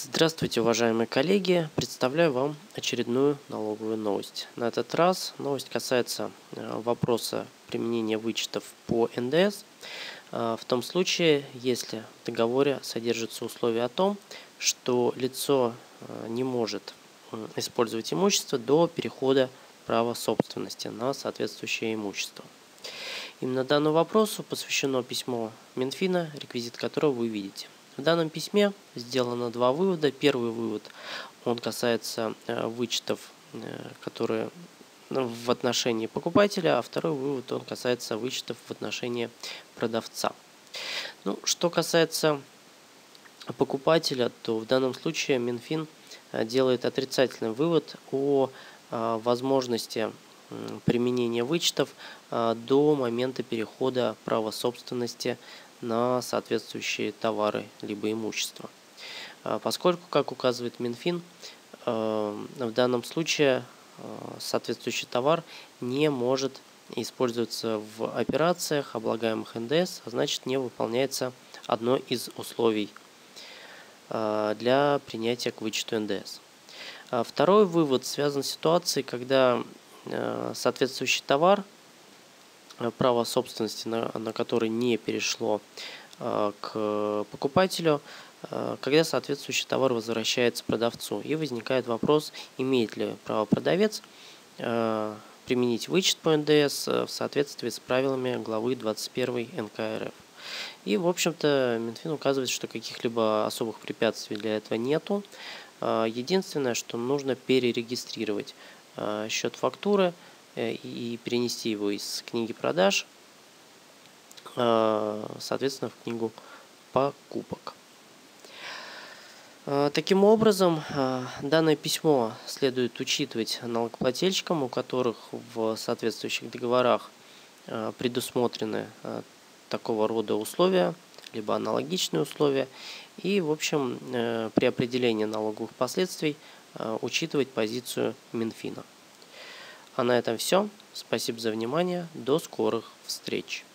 Здравствуйте, уважаемые коллеги! Представляю вам очередную налоговую новость. На этот раз новость касается вопроса применения вычетов по НДС в том случае, если в договоре содержится условие о том, что лицо не может использовать имущество до перехода права собственности на соответствующее имущество. Именно данному вопросу посвящено письмо Минфина, реквизит которого вы видите. В данном письме сделано два вывода. Первый вывод, он касается вычетов, которые в отношении покупателя, а второй вывод, он касается вычетов в отношении продавца. Что касается покупателя, то в данном случае Минфин делает отрицательный вывод о возможности применения вычетов до момента перехода права собственности на соответствующие товары либо имущество. Поскольку, как указывает Минфин, в данном случае соответствующий товар не может использоваться в операциях, облагаемых НДС, а значит не выполняется одно из условий для принятия к вычету НДС. Второй вывод связан с ситуацией, когда соответствующий товар, право собственности на который не перешло к покупателю, когда соответствующий товар возвращается продавцу. И возникает вопрос, имеет ли право продавец применить вычет по НДС в соответствии с правилами главы 21 НК РФ. И, в общем-то, Минфин указывает, что каких-либо особых препятствий для этого нету. Единственное, что нужно перерегистрировать счет фактуры и перенести его из книги продаж, соответственно, в книгу покупок. Таким образом, данное письмо следует учитывать налогоплательщикам, у которых в соответствующих договорах предусмотрены такого рода условия, либо аналогичные условия, и, в общем, при определении налоговых последствий учитывать позицию Минфина. А на этом все. Спасибо за внимание. До скорых встреч.